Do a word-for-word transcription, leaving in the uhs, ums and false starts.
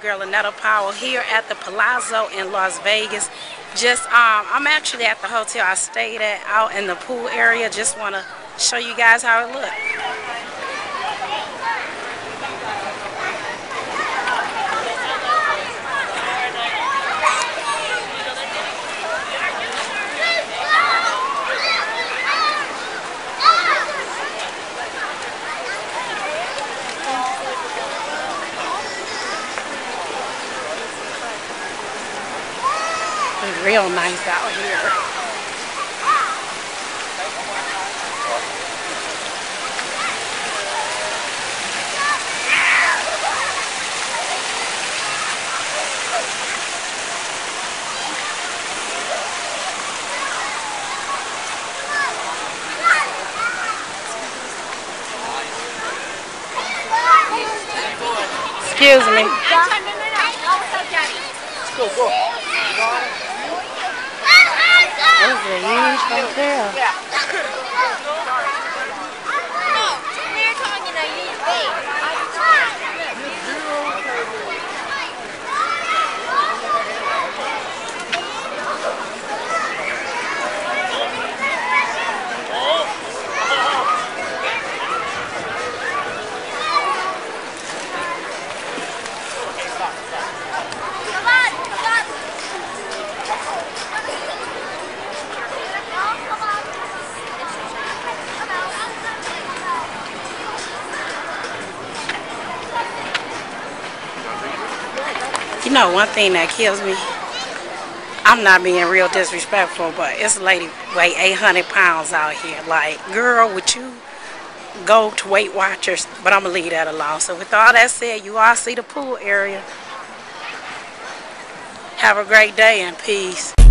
girl Annetta Powell here at the Palazzo in Las Vegas. Just um, I'm actually at the hotel I stayed at out in the pool area. Just want to show you guys how it looks. It's real nice out here. Excuse me. Go, go. That was a huge hotel. Yeah. No, we're talking a huge base. You know, one thing that kills me, I'm not being real disrespectful, but it's a lady weigh eight hundred pounds out here. Like, girl, would you go to Weight Watchers? But I'm going to leave that alone. So with all that said, you all see the pool area. Have a great day and peace.